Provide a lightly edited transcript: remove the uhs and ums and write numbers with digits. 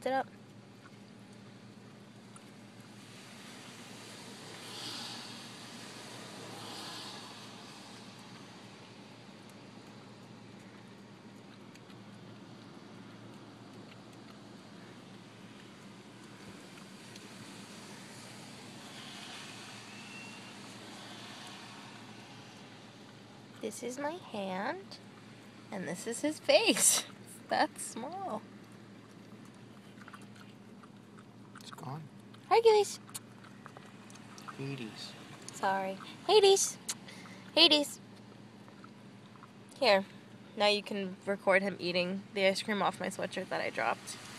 lift it up. This is my hand, and this is his face. That's small. It's gone. Hercules. Hades. Sorry. Hades. Hades. Here. Now you can record him eating the ice cream off my sweatshirt that I dropped.